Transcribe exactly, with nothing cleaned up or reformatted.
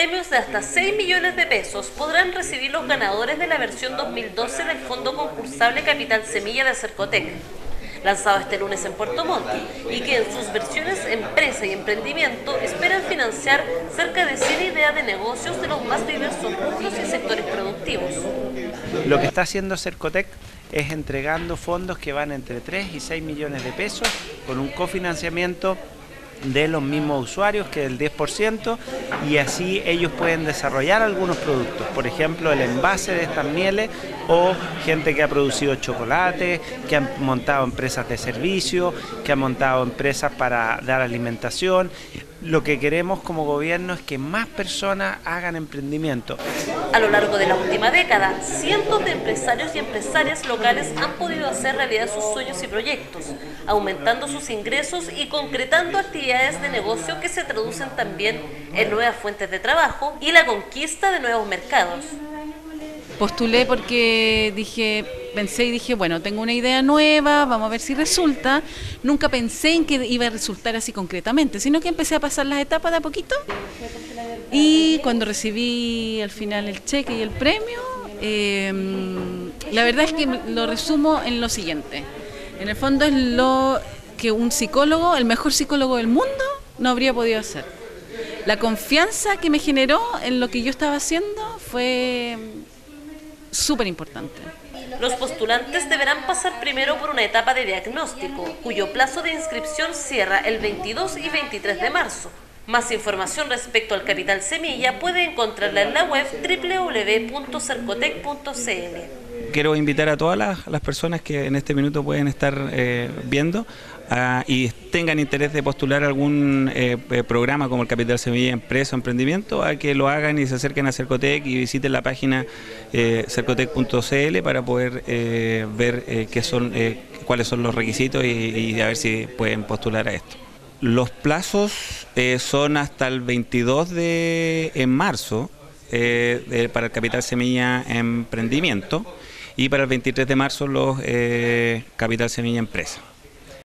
Premios de hasta seis millones de pesos podrán recibir los ganadores de la versión dos mil doce del Fondo Concursable Capital Semilla de Cercotec, lanzado este lunes en Puerto Montt, y que en sus versiones Empresa y Emprendimiento esperan financiar cerca de cien ideas de negocios de los más diversos rubros y sectores productivos. Lo que está haciendo Cercotec es entregando fondos que van entre tres y seis millones de pesos con un cofinanciamiento de los mismos usuarios, que es el diez por ciento, y así ellos pueden desarrollar algunos productos, por ejemplo el envase de estas mieles, o gente que ha producido chocolate, que han montado empresas de servicio, que han montado empresas para dar alimentación. Lo que queremos como gobierno es que más personas hagan emprendimiento. A lo largo de la última década, cientos de empresarios y empresarias locales han podido hacer realidad sus sueños y proyectos, aumentando sus ingresos y concretando actividades de negocio que se traducen también en nuevas fuentes de trabajo y la conquista de nuevos mercados. Postulé porque dije, pensé y dije, bueno, tengo una idea nueva, vamos a ver si resulta. Nunca pensé en que iba a resultar así concretamente, sino que empecé a pasar las etapas de a poquito. Y cuando recibí al final el cheque y el premio, eh, la verdad es que lo resumo en lo siguiente. En el fondo es lo que un psicólogo, el mejor psicólogo del mundo, no habría podido hacer. La confianza que me generó en lo que yo estaba haciendo fue súper importante. Los postulantes deberán pasar primero por una etapa de diagnóstico, cuyo plazo de inscripción cierra el veintidós y veintitrés de marzo. Más información respecto al Capital Semilla puede encontrarla en la web doble u doble u doble u punto cercotec punto c l. Quiero invitar a todas las, las personas que en este minuto pueden estar eh, viendo uh, y tengan interés de postular algún eh, programa como el Capital Semilla Empresa o Emprendimiento, a que lo hagan y se acerquen a Cercotec y visiten la página eh, cercotec punto c l para poder eh, ver eh, qué son, eh, cuáles son los requisitos y, y a ver si pueden postular a esto. Los plazos eh, son hasta el veintidós de marzo eh, de, para el Capital Semilla Emprendimiento, y para el veintitrés de marzo los eh, Capital Semilla Empresa.